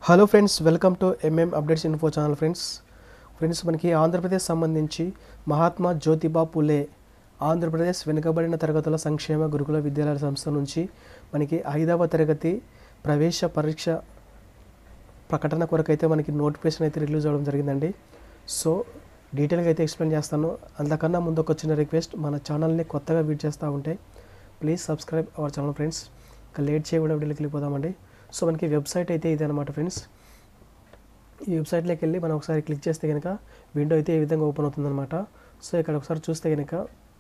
Hello friends, welcome to updates info channel. Friends మనకి ఆంధ్రప్రదేశ్ సంబంధించి మహాత్మా జ్యోతిబా పూలే ఆంధ్రప్రదేశ్ వెనుకబడిన తరగతుల సంక్షేమ గురుకుల విద్యాలయాల సంస్థ నుంచి మనకి 5వ తరగతి ప్రవేశ పరీక్ష ప్రకటన కొరకైతే మనకి నోటిఫికేషన్ అయితే రిలీజ్ అవ్వడం జరిగిందండి. సో డీటెయిల్గా అయితే ఎక్స్ప్లెయిన్ చేస్తాను. అందుకన్నా ముందు ఒక చిన్న రిక్వెస్ట్, మన ఛానల్ని కొత్తగా విజిట్ చేస్తూ ఉంటే please subscribe our channel friends. ఇంకా లేట్ చేయకుండా వీడియోకి వెళ్ళిపోదామండి. సో మనకి వెబ్సైట్ అయితే ఇదే అనమాట ఫ్రెండ్స్. ఈ వెబ్సైట్లోకి వెళ్ళి మనం ఒకసారి క్లిక్ చేస్తే కనుక విండో అయితే ఈ విధంగా ఓపెన్ అవుతుందన్నమాట. సో ఇక్కడ ఒకసారి చూస్తే కనుక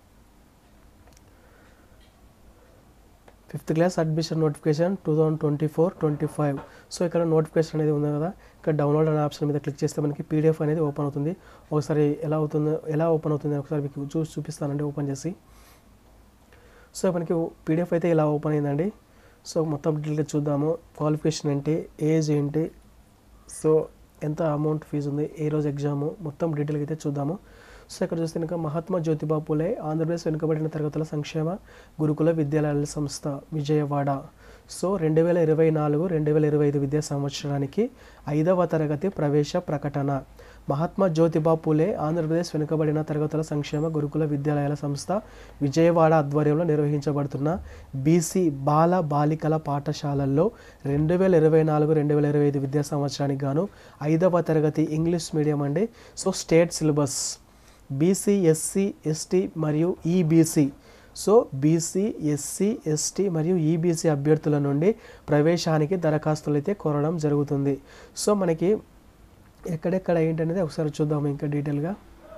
5th class admission notification 2024-25. So ఇక్కడ నోటిఫికేషన్ అనేది ఉంది కదా, ఇక్కడ డౌన్లోడ్ అనే ఆప్షన్ మీద క్లిక్ చేస్తే మనకి PDF అనేది ఓపెన్ అవుతుంది. ఒకసారి ఎలా ఓపెన్ అవుతుంది ఒకసారి మీకు చూపిస్తానండి ఓపెన్ చేసి. సో మనకి PDF అయితే ఇలా ఓపెన్ అయిందండి. సో మొత్తం డీటెయిల్గా చూద్దాము. క్వాలిఫికేషన్ ఏంటి, ఏజ్ ఏంటి, సో ఎంత అమౌంట్ ఫీజు ఉంది, ఏ రోజు ఎగ్జాము, మొత్తం డీటెయిల్గా అయితే చూద్దాము. సో ఇక్కడ చూస్తే కనుక మహాత్మా జ్యోతిబా పూలే ఆంధ్రప్రదేశ్ వెనుకబడిన తరగతుల సంక్షేమ గురుకుల విద్యాలయాల సంస్థ విజయవాడ. సో 2024-2025 విద్యా సంవత్సరానికి 5వ తరగతి ప్రవేశ ప్రకటన. మహాత్మా జ్యోతిబా పూలే ఆంధ్రప్రదేశ్ వెనుకబడిన తరగతుల సంక్షేమ గురుకుల విద్యాలయాల సంస్థ విజయవాడ ఆధ్వర్యంలో నిర్వహించబడుతున్న బీసీ బాల బాలికల పాఠశాలల్లో 2024-2025 విద్యా సంవత్సరానికి గాను 5వ తరగతి ఇంగ్లీష్ మీడియం అండి. So state syllabus BC, SC, ST మరియు EBC. So BC, SC, ST మరియు ఈబీసీ అభ్యర్థుల నుండి ప్రవేశానికి దరఖాస్తులు అయితే కోరడం జరుగుతుంది. సో మనకి ఎక్కడెక్కడ ఏంటనేది ఒకసారి చూద్దాము ఇంకా డీటెయిల్గా.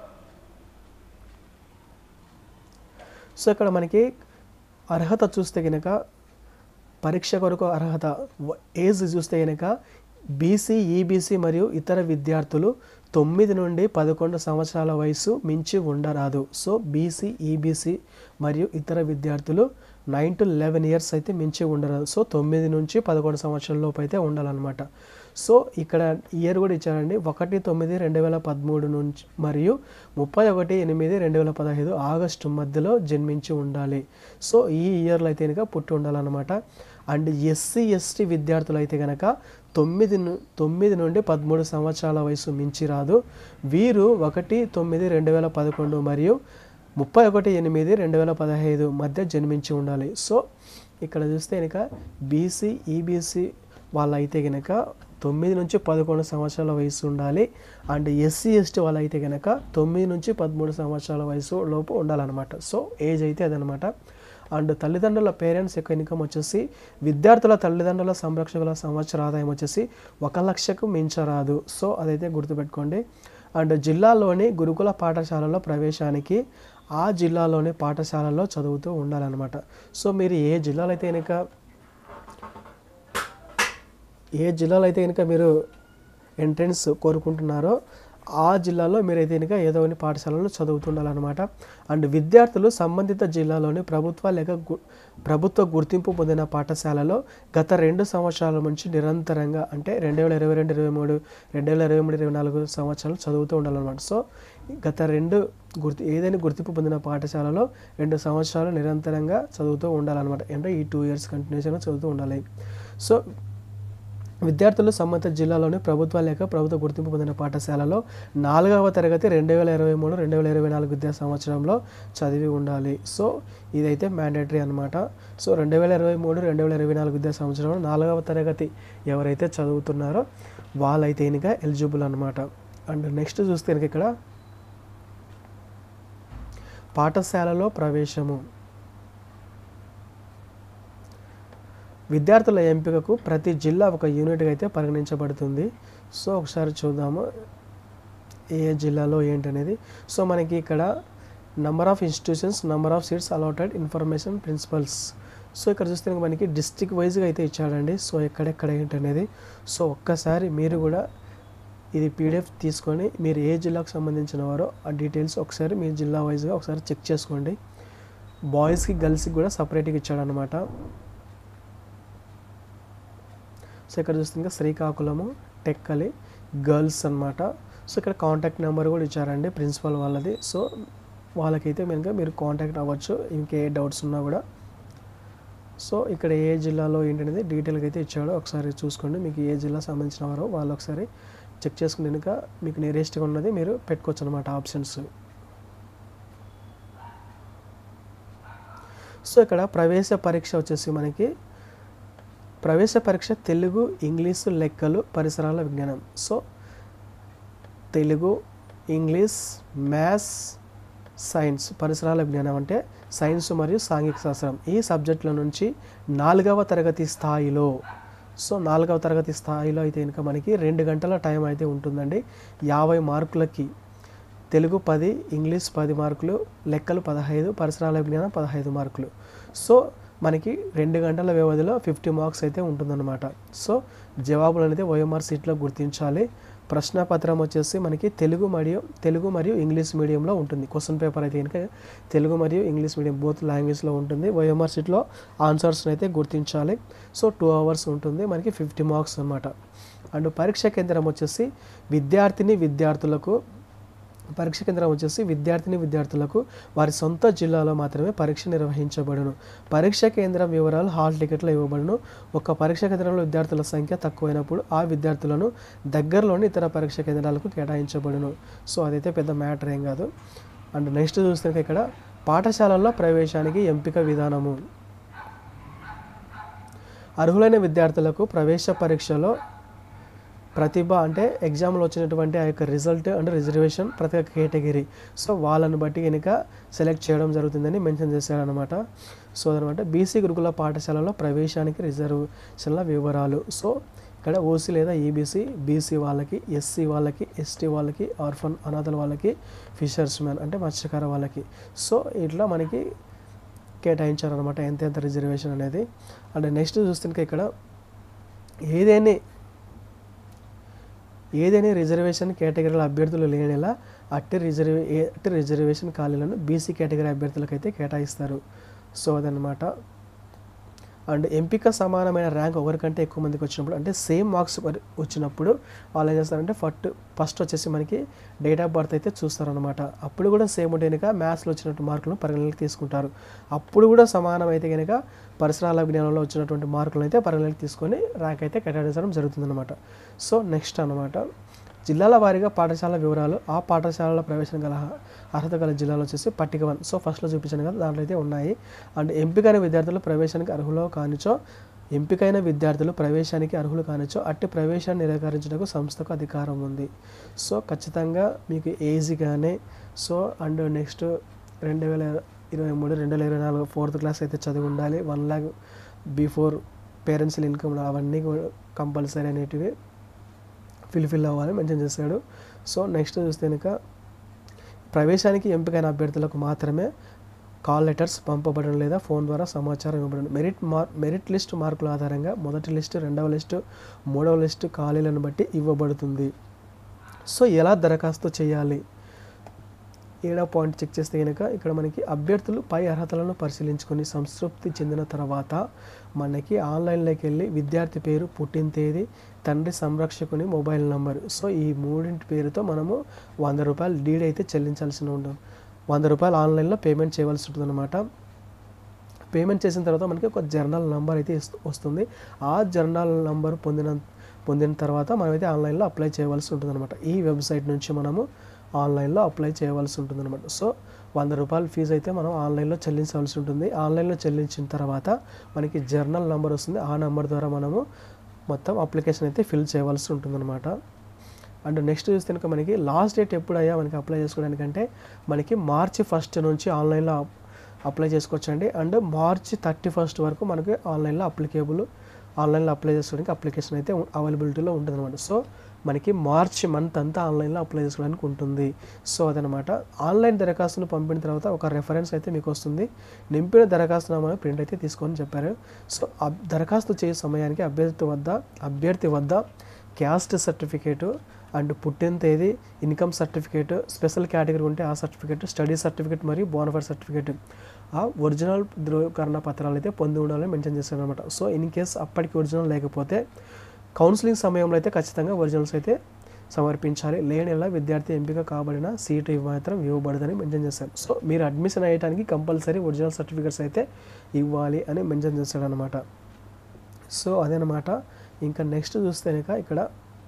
సో ఇక్కడ మనకి అర్హత చూస్తే కనుక పరీక్ష కొరకు అర్హత ఏజ్ చూస్తే కనుక బీసీ, ఈబీసీ మరియు ఇతర విద్యార్థులు 9 నుండి 11 సంవత్సరాల వయసు మించి ఉండరాదు. సో బీసీ, ఈబీసీ మరియు ఇతర విద్యార్థులు 9 to 11 years అయితే మించి ఉండరాదు. సో 9 నుంచి 11 సంవత్సరాల లోపు అయితే ఉండాలన్నమాట. సో ఇక్కడ ఇయర్ కూడా ఇచ్చారండి, 1/9/2013 నుంచి మరియు 31/8/2015 ఆగస్టు మధ్యలో జన్మించి ఉండాలి. సో ఈ ఇయర్లో అయితే కనుక పుట్టి ఉండాలన్నమాట. అండ్ ఎస్సీ, ఎస్టీ విద్యార్థులు అయితే కనుక 9 నుండి 13 సంవత్సరాల వయసు మించి రాదు. వీరు 1/9/2011 మరియు 31/8/2015 మధ్య జన్మించి ఉండాలి. సో ఇక్కడ చూస్తే కనుక బీసీ, ఈబీసీ వాళ్ళు అయితే కనుక 9 నుంచి 11 సంవత్సరాల వయసు ఉండాలి. అండ్ ఎస్సీ, ఎస్టీ వాళ్ళు అయితే కనుక 9 నుంచి 13 సంవత్సరాల వయసు లోపు ఉండాలన్నమాట. సో ఏజ్ అయితే అదనమాట. అండ్ తల్లిదండ్రుల పేరెంట్స్ యొక్క ఇన్కమ్ వచ్చేసి విద్యార్థుల తల్లిదండ్రుల సంరక్షకుల సంవత్సర ఆదాయం వచ్చేసి 1 లక్షకు మించరాదు. సో అదైతే గుర్తుపెట్టుకోండి. అండ్ జిల్లాలోని గురుకుల పాఠశాలలో ప్రవేశానికి ఆ జిల్లాలోని పాఠశాలలో చదువుతూ ఉండాలన్నమాట. సో మీరు ఏ జిల్లాలో అయితే కనుక మీరు ఎంట్రన్స్ కోరుకుంటున్నారో ఆ జిల్లాలో మీరైతే కనుక ఏదో ఒక పాఠశాలలో చదువుతుండాలన్నమాట. అండ్ విద్యార్థులు సంబంధిత జిల్లాలోని ప్రభుత్వ గుర్తింపు పొందిన పాఠశాలలో గత 2 సంవత్సరాల నుంచి నిరంతరంగా అంటే 2022-23, 2023-24 సంవత్సరాలు చదువుతూ ఉండాలన్నమాట. సో గత ఏదైనా గుర్తింపు పొందిన పాఠశాలలో 2 సంవత్సరాలు నిరంతరంగా చదువుతూ ఉండాలన్నమాట. అంటే ఈ 2 years కంటిన్యూషన్గా చదువుతూ ఉండాలి. సో విద్యార్థులు సంబంధిత జిల్లాలోని ప్రభుత్వ గుర్తింపు పొందిన పాఠశాలలో 4వ తరగతి 2023-2024 విద్యా సంవత్సరంలో చదివి ఉండాలి. సో ఇదైతే మ్యాండేటరీ అనమాట. సో 2023-2024 విద్యా సంవత్సరంలో 4వ తరగతి ఎవరైతే చదువుతున్నారో వాళ్ళైతే ఇంకా ఎలిజిబుల్ అనమాట. అండ్ నెక్స్ట్ చూస్తే కనుక ఇక్కడ పాఠశాలలో ప్రవేశము. విద్యార్థుల ఎంపికకు ప్రతి జిల్లా ఒక యూనిట్గా అయితే పరిగణించబడుతుంది. సో ఒకసారి చూద్దాము ఏ జిల్లాలో ఏంటనేది. సో మనకి ఇక్కడ number of institutions, number of seats allotted, information, principals. So ఇక్కడ చూస్తే మనకి డిస్ట్రిక్ట్ వైజ్గా అయితే ఇచ్చాడండి. సో ఎక్కడెక్కడ ఏంటనేది. సో ఒక్కసారి మీరు కూడా ఇది PDF తీసుకొని మీరు ఏ జిల్లాకు సంబంధించిన వారో ఆ డీటెయిల్స్ ఒకసారి మీ జిల్లా వైజ్గా ఒకసారి చెక్ చేసుకోండి. బాయ్స్కి, గర్ల్స్కి కూడా సపరేట్గా ఇచ్చాడనమాట. సో ఇక్కడ చూస్తే ఇంకా శ్రీకాకుళము, టెక్కలి గర్ల్స్ అనమాట. సో ఇక్కడ కాంటాక్ట్ నెంబర్ కూడా ఇచ్చారండి ప్రిన్సిపల్ వాళ్ళది. సో వాళ్ళకైతే మీరు కాంటాక్ట్ అవ్వచ్చు ఇంకే డౌట్స్ ఉన్నా కూడా. సో ఇక్కడ ఏ జిల్లాలో ఏంటనేది డీటెయిల్గా అయితే ఇచ్చాడో ఒకసారి చూసుకోండి. మీకు ఏ జిల్లా సంబంధించిన వారో వాళ్ళు ఒకసారి చెక్ చేసుకుని కనుక మీకు నియరెస్ట్గా ఉన్నది మీరు పెట్టుకోవచ్చు అనమాట ఆప్షన్స్. సో ఇక్కడ ప్రవేశ పరీక్ష వచ్చేసి మనకి ప్రవేశ పరీక్ష తెలుగు, ఇంగ్లీషు, లెక్కలు, పరిసరాల విజ్ఞానం. So Telugu, English, maths, science, పరిసరాల విజ్ఞానం అంటే సైన్స్ మరియు సాంఘిక శాస్త్రం ఈ సబ్జెక్టుల నుంచి 4వ తరగతి స్థాయిలో, సో 4వ తరగతి స్థాయిలో అయితే కనుక మనకి 2 గంటల టైం అయితే ఉంటుందండి. 50 మార్కులకి తెలుగు 10, ఇంగ్లీష్ 10 మార్కులు, లెక్కలు 15, పరిసరాల విజ్ఞానం 15 మార్కులు. సో మనకి 2 గంటల వ్యవధిలో 50 మార్క్స్ అయితే ఉంటుందన్నమాట. సో జవాబులు అనేది ఓఎంఆర్ షీట్లో గుర్తించాలి. ప్రశ్నపత్రం వచ్చేసి మనకి తెలుగు మరియు ఇంగ్లీష్ మీడియంలో ఉంటుంది. క్వశ్చన్ పేపర్ అయితే కనుక తెలుగు మరియు ఇంగ్లీష్ మీడియం బోత్ లాంగ్వేజ్లో ఉంటుంది. ఓఎంఆర్ షీట్లో ఆన్సర్స్ని అయితే గుర్తించాలి. సో 2 hours ఉంటుంది, మనకి 50 మార్క్స్ అనమాట. అండ్ పరీక్ష కేంద్రం వచ్చేసి విద్యార్థులకు వారి సొంత జిల్లాలో మాత్రమే పరీక్ష నిర్వహించబడును. పరీక్ష కేంద్రం వివరాలు హాల్ టికెట్లో ఇవ్వబడును. ఒక పరీక్ష కేంద్రంలో విద్యార్థుల సంఖ్య తక్కువైనప్పుడు ఆ విద్యార్థులను దగ్గరలోని ఇతర పరీక్ష కేంద్రాలకు కేటాయించబడును. సో అదైతే పెద్ద మ్యాటర్ ఏం కాదు. అండ్ నెక్స్ట్ చూస్తే ఇక్కడ పాఠశాలల్లో ప్రవేశానికి ఎంపిక విధానము. అర్హులైన విద్యార్థులకు ప్రవేశ పరీక్షలో ప్రతిభ అంటే ఎగ్జామ్లో వచ్చినటువంటి ఆ యొక్క రిజల్ట్ అండ్ రిజర్వేషన్ ప్రతి ఒక్క కేటగిరీ, సో వాళ్ళని బట్టి కనుక సెలెక్ట్ చేయడం జరుగుతుందని మెన్షన్ చేశారనమాట. సో అదనమాట బీసీ గురుకుల పాఠశాలలో ప్రవేశానికి రిజర్వేషన్ల వివరాలు. సో ఇక్కడ ఓసీ లేదా ఈబీసీ, బీసీ వాళ్ళకి, ఎస్సీ వాళ్ళకి, ఎస్టీ వాళ్ళకి, ఆర్ఫన్ అనాథల వాళ్ళకి, ఫిషర్స్ మ్యాన్ అంటే మత్స్యకార వాళ్ళకి, సో ఇట్లా మనకి కేటాయించారనమాట ఎంత రిజర్వేషన్ అనేది. అండ్ నెక్స్ట్ చూస్తుంటే ఇక్కడ ఏదైనా రిజర్వేషన్ కేటగిరీల అభ్యర్థులు లేనేలా అట్టి రిజర్వేషన్ ఖాళీలను బీసీ కేటగిరీ అభ్యర్థులకు అయితే కేటాయిస్తారు. సో అదనమాట. అండ్ ఎంపిక సమానమైన ర్యాంక్ ఒకరికంటే ఎక్కువ మందికి వచ్చినప్పుడు అంటే సేమ్ మార్క్స్ వచ్చినప్పుడు వాళ్ళు ఏం చేస్తారంటే ఫస్ట్ వచ్చేసి మనకి డేట్ ఆఫ్ బర్త్ అయితే చూస్తారనమాట. అప్పుడు కూడా సేమ్ ఉంటే కనుక మ్యాథ్స్లో వచ్చినట్టు మార్కులను పరిగణలోకి తీసుకుంటారు. అప్పుడు కూడా సమానం అయితే కనుక పరిసరాల విజ్ఞానంలో వచ్చినటువంటి మార్కులను అయితే పరిగణలోకి తీసుకొని ర్యాంక్ అయితే కేటాయించడం జరుగుతుందన్నమాట. సో నెక్స్ట్ అనమాట జిల్లాల వారీగా పాఠశాల వివరాలు, ఆ పాఠశాలలో ప్రవేశం గల అర్హత గల జిల్లాలో వచ్చేసి పట్టిక 1. సో ఫస్ట్లో చూపించాను కదా, దాంట్లో అయితే ఉన్నాయి. అండ్ ఎంపికైన విద్యార్థులు ప్రవేశానికి అర్హులు కానిచో అట్టి ప్రవేశాన్ని నిరాకరించడానికి సంస్థకు అధికారం ఉంది. సో ఖచ్చితంగా మీకు ఈజీగానే. So and next 2023-2024 4th class అయితే చదివి ఉండాలి. 1 lakh బిఫోర్ పేరెంట్స్ ఇన్కమ్ అవన్నీ కంపల్సరీ అనేటివి ఫిల్ అవ్వాలి మెన్షన్ చేశాడు. సో నెక్స్ట్ చూస్తే కనుక ప్రవేశానికి ఎంపికైన అభ్యర్థులకు మాత్రమే కాల్ లెటర్స్ పంపబడడం లేదా ఫోన్ ద్వారా సమాచారం ఇవ్వబడడం. మెరిట్ లిస్ట్ మార్కుల ఆధారంగా మొదటి లిస్టు, 2వ లిస్టు, 3వ లిస్టు ఖాళీలను బట్టి ఇవ్వబడుతుంది. సో ఎలా దరఖాస్తు చేయాలి? 7వ పాయింట్ చెక్ చేస్తే కనుక ఇక్కడ మనకి అభ్యర్థులు పై అర్హతలను పరిశీలించుకొని సంతృప్తి చెందిన తర్వాత మనకి ఆన్లైన్లోకి వెళ్ళి విద్యార్థి పేరు, పుట్టిన తేదీ, తండ్రి సంరక్షకుని మొబైల్ నంబర్, సో ఈ 3 పేరుతో మనము 100 రూపాయలు డీడ్ అయితే చెల్లించాల్సి ఉంటుంది. 100 రూపాయలు ఆన్లైన్లో పేమెంట్ చేయవలసి ఉంటుంది అనమాట. పేమెంట్ చేసిన తర్వాత మనకి ఒక జర్నల్ నెంబర్ అయితే వస్తుంది. ఆ జర్నల్ నెంబర్ పొందిన తర్వాత మనమైతే ఆన్లైన్లో అప్లై చేయవలసి ఉంటుంది అనమాట. ఈ వెబ్సైట్ నుంచి మనము ఆన్లైన్లో అప్లై చేయవలసి ఉంటుంది అనమాట. సో 100 రూపాయల ఫీజు అయితే మనం ఆన్లైన్లో చెల్లించవలసి ఉంటుంది. ఆన్లైన్లో చెల్లించిన తర్వాత మనకి జర్నల్ నెంబర్ వస్తుంది. ఆ నెంబర్ ద్వారా మనము మొత్తం అప్లికేషన్ అయితే ఫిల్ చేయవలసి ఉంటుంది అనమాట. అండ్ నెక్స్ట్ చూస్తే కనుక మనకి లాస్ట్ డేట్ ఎప్పుడయ్యా మనకి అప్లై చేసుకోవడానికంటే మనకి March 1st నుంచి ఆన్లైన్లో అప్లై చేసుకోవచ్చండి. అండ్ March 31st వరకు మనకి ఆన్లైన్లో అప్లై చేసుకోవడానికి అప్లికేషన్ అయితే అవైలబిలిటీలో ఉంటుంది అనమాట. సో మనకి మార్చ్ మంత్ అంతా ఆన్లైన్లో అప్లై చేసుకోవడానికి ఉంటుంది. సో అదనమాట. ఆన్లైన్ దరఖాస్తును పంపిన తర్వాత ఒక రెఫరెన్స్ అయితే మీకు వస్తుంది. నింపిన దరఖాస్తు నామాను ప్రింట్ అయితే తీసుకొని చెప్పారు. సో దరఖాస్తు చేసే సమయానికి అభ్యర్థి వద్ద క్యాస్ట్ సర్టిఫికేటు అండ్ పుట్టిన తేదీ, ఇన్కమ్ సర్టిఫికేట్, స్పెషల్ కేటగిరీ ఉంటే ఆ సర్టిఫికేట్, స్టడీ సర్టిఫికేట్ మరియు బోనఫైడ్ సర్టిఫికేట్, ఆ ఒరిజినల్ ధృవీకరణ పత్రాలు అయితే పొంది ఉండాలని మెన్షన్ చేశారు అనమాట. సో ఇన్ కేస్ అప్పటికి ఒరిజినల్ లేకపోతే కౌన్సిలింగ్ సమయంలో అయితే ఖచ్చితంగా ఒరిజినల్స్ అయితే సమర్పించాలి. లేని యెడల విద్యార్థి ఎంపిక కాబడిన సీటు మాత్రం ఇవ్వబడదని మెన్షన్ చేశారు. సో మీరు అడ్మిషన్ అయ్యడానికి కంపల్సరీ ఒరిజినల్ సర్టిఫికేట్స్ అయితే ఇవ్వాలి అని మెన్షన్ చేశాడనమాట. సో అదనమాట. ఇంకా నెక్స్ట్ చూస్తే కనుక ఇక్కడ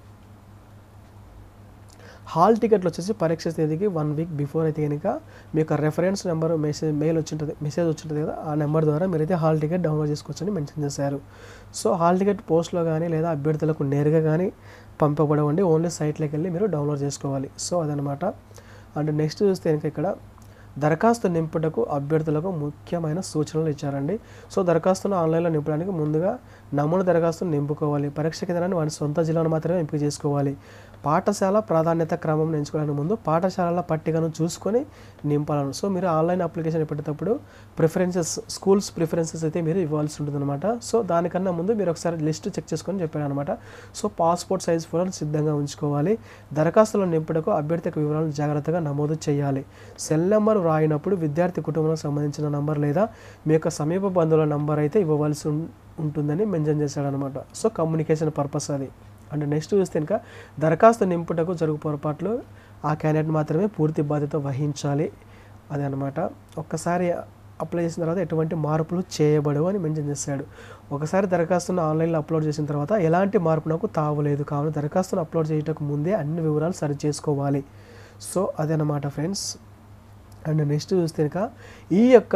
హాల్ టికెట్లు వచ్చేసి పరీక్ష తేదీకి 1 వీక్ బిఫోర్ అయితే కనుక మీ యొక్క రెఫరెన్స్ నెంబర్ మెసేజ్ వచ్చింటుంది కదా, ఆ నెంబర్ ద్వారా మీరైతే హాల్ టికెట్ డౌన్లోడ్ చేసుకోవచ్చని మెన్షన్ చేశారు. సో హాల్ టికెట్ పోస్ట్లో కానీ లేదా అభ్యర్థులకు నేరుగా కానీ పంపబడవండి, ఓన్లీ సైట్లోకి వెళ్ళి మీరు డౌన్లోడ్ చేసుకోవాలి. సో అదనమాట. అండ్ నెక్స్ట్ చూస్తే కనుక ఇక్కడ దరఖాస్తు నింపుటకు అభ్యర్థులకు ముఖ్యమైన సూచనలు ఇచ్చారండి. సో దరఖాస్తును ఆన్లైన్లో నింపడానికి ముందుగా నమూనా దరఖాస్తును నింపుకోవాలి. పరీక్ష కేంద్రాన్ని వారి సొంత జిల్లాను మాత్రమే ఎంపిక చేసుకోవాలి. పాఠశాల ప్రాధాన్యత క్రమం ఎంచుకోవడానికి ముందు పాఠశాలల పట్టికను చూసుకొని నింపాలను. సో మీరు ఆన్లైన్ అప్లికేషన్ పెట్టేటప్పుడు స్కూల్స్ ప్రిఫరెన్సెస్ అయితే మీరు ఇవ్వాల్సి ఉంటుంది అనమాట. సో దానికన్నా ముందు మీరు ఒకసారి లిస్ట్ చెక్ చేసుకొని చెప్పారు అనమాట. సో పాస్పోర్ట్ సైజ్ ఫోటోలు సిద్ధంగా ఉంచుకోవాలి. దరఖాస్తులను నింపుటకు అభ్యర్థి వివరాలను జాగ్రత్తగా నమోదు చేయాలి. సెల్ నెంబర్ రాయినప్పుడు విద్యార్థి కుటుంబానికి సంబంధించిన నంబర్ లేదా మీ యొక్క సమీప బంధువుల నంబర్ అయితే ఇవ్వవలసి ఉంటుందని మెన్షన్ చేశాడనమాట. సో కమ్యూనికేషన్ పర్పస్ అది. అండ్ నెక్స్ట్ చూస్తే ఇంకా దరఖాస్తు నింపుటకు జరుగు పొరపాట్లు ఆ క్యాండిడేట్ మాత్రమే పూర్తి బాధ్యత వహించాలి అది అనమాట. ఒక్కసారి అప్లై చేసిన తర్వాత ఎటువంటి మార్పులు చేయబడవు అని మెన్షన్ చేశాడు. ఒకసారి దరఖాస్తును ఆన్లైన్లో అప్లోడ్ చేసిన తర్వాత ఎలాంటి మార్పు నాకు తావలేదు, కావున దరఖాస్తును అప్లోడ్ చేయటకు ముందే అన్ని వివరాలు సరి చేసుకోవాలి. సో అదనమాట ఫ్రెండ్స్. అండ్ నెక్స్ట్ చూస్తే కనుక ఈ యొక్క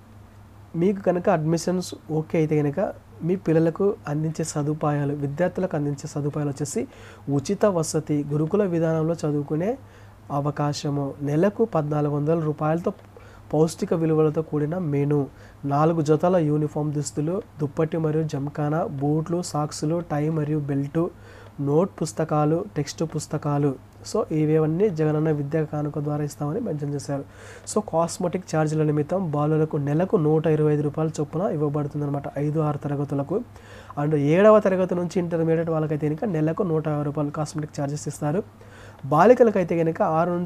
మీకు కనుక అడ్మిషన్స్ ఓకే అయితే కనుక మీ పిల్లలకు అందించే సదుపాయాలు, విద్యార్థులకు అందించే సదుపాయాలు వచ్చేసి ఉచిత వసతి, గురుకుల విధానంలో చదువుకునే అవకాశము, నెలకు 1400 రూపాయలతో పౌష్టిక విలువలతో కూడిన మెను, 4 జతల యూనిఫామ్ దుస్తులు, దుప్పటి మరియు జంకానా, బూట్లు, సాక్సులు, టై మరియు బెల్టు, నోట్ పుస్తకాలు, టెక్స్ట్ పుస్తకాలు. సో ఇవన్నీ జగనన్న విద్యా కానుక ద్వారా ఇస్తామని మెన్షన్ చేశారు. సో కాస్మెటిక్ ఛార్జీల నిమిత్తం బాలులకు నెలకు 125 రూపాయల చొప్పున ఇవ్వబడుతుంది అనమాట 5-6 తరగతులకు. అండ్ 7వ తరగతి నుంచి ఇంటర్మీడియట్ వాళ్ళకైతే కనుక నెలకు 150 రూపాయలు కాస్మెటిక్ ఛార్జెస్ ఇస్తారు. బాలికలకైతే కనుక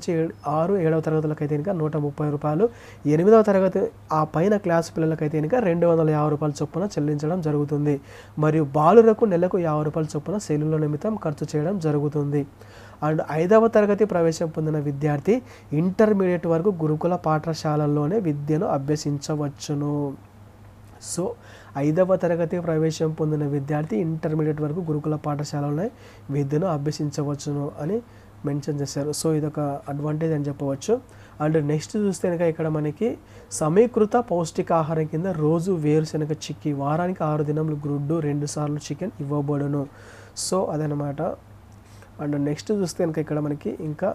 6-7వ తరగతులకైతే కనుక 130 రూపాయలు, 8వ తరగతి ఆ పైన క్లాస్ పిల్లలకైతే కనుక 250 రూపాయల చొప్పున చెల్లించడం జరుగుతుంది. మరియు బాలురకు నెలకు 50 రూపాయల చొప్పున సెలవుల నిమిత్తం ఖర్చు చేయడం జరుగుతుంది. అండ్ 5వ తరగతి ప్రవేశం పొందిన విద్యార్థి ఇంటర్మీడియట్ వరకు గురుకుల పాఠశాలల్లోనే విద్యను అభ్యసించవచ్చును. సో 5వ తరగతి ప్రవేశం పొందిన విద్యార్థి ఇంటర్మీడియట్ వరకు గురుకుల పాఠశాలలోనే విద్యను అభ్యసించవచ్చును అని మెన్షన్ చేశారు. సో ఇదొక అడ్వాంటేజ్ అని చెప్పవచ్చు. అండ్ నెక్స్ట్ చూస్తే కనుక ఇక్కడ మనకి సమీకృత పౌష్టికాహారం కింద రోజు వేరుశనగ చిక్కీ, వారానికి 6 దినములు గుడ్డు, 2 సార్లు చికెన్ ఇవ్వబడును. సో అదనమాట. అండ్ నెక్స్ట్ చూస్తే కనుక ఇక్కడ మనకి ఇంకా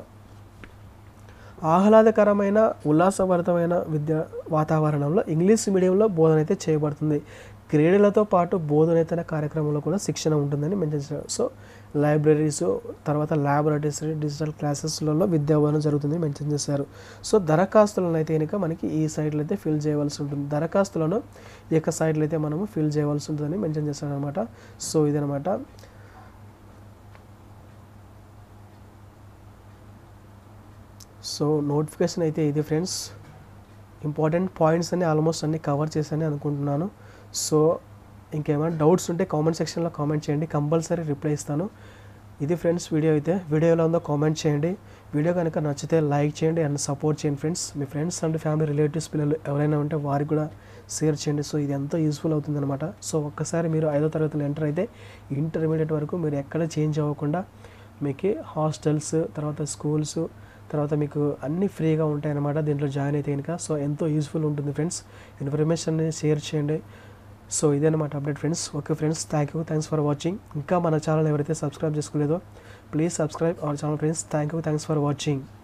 ఆహ్లాదకరమైన ఉల్లాసభరితమైన విద్యా వాతావరణంలో ఇంగ్లీష్ మీడియంలో బోధన అయితే చేయబడుతుంది. క్రీడలతో పాటు బోధనేతర కార్యక్రమంలో కూడా శిక్షణ ఉంటుందని మెన్షన్ చేశారు. సో లైబ్రరీస్, తర్వాత ల్యాబొరేటరీస్, డిజిటల్ క్లాసెస్లలో విద్యాబోధన జరుగుతుంది మెన్షన్ చేశారు. సో దరఖాస్తులను అయితే కనుక మనకి ఈ సైట్లో అయితే ఫిల్ చేయవలసి ఉంటుంది. దరఖాస్తులను ఈ యొక్క సైట్లో అయితే మనము ఫిల్ చేయవలసి ఉంటుందని మెన్షన్ చేశారు అనమాట. సో ఇదనమాట. సో నోటిఫికేషన్ అయితే ఇది ఫ్రెండ్స్. ఇంపార్టెంట్ పాయింట్స్ అన్ని ఆల్మోస్ట్ అన్ని కవర్ చేశానని అనుకుంటున్నాను. సో ఇంకేమైనా డౌట్స్ ఉంటే కామెంట్ సెక్షన్లో కామెంట్ చేయండి, కంపల్సరీ రిప్లై ఇస్తాను. ఇది ఫ్రెండ్స్ వీడియో అయితే. వీడియో ఎలా ఉందో కామెంట్ చేయండి. వీడియో కనుక నచ్చితే లైక్ చేయండి అండ్ సపోర్ట్ చేయండి ఫ్రెండ్స్. మీ ఫ్రెండ్స్ అండ్ ఫ్యామిలీ రిలేటివ్స్ పిల్లలు ఎవరైనా ఉంటే వారికి కూడా షేర్ చేయండి. సో ఇది ఎంతో యూస్ఫుల్ అవుతుంది అనమాట. సో ఒక్కసారి మీరు 5వ తరగతిలో ఎంటర్ అయితే ఇంటర్మీడియట్ వరకు మీరు ఎక్కడ చేంజ్ అవ్వకుండా మీకు హాస్టల్స్, తర్వాత స్కూల్స్, తర్వాత మీకు అన్నీ ఫ్రీగా ఉంటాయి అన్నమాట దీంట్లో జాయిన్ అయితే కనుక. సో ఎంతో యూస్ఫుల్ ఉంటుంది ఫ్రెండ్స్. ఇన్ఫర్మేషన్ని షేర్ చేయండి. సో ఇదేనమాట update friends. Okay friends, thanks for watching. ఇంకా మన ఛానల్ ఎవరైతే సబ్స్క్రైబ్ చేసుకోలేదో please subscribe our channel friends. Thanks for watching.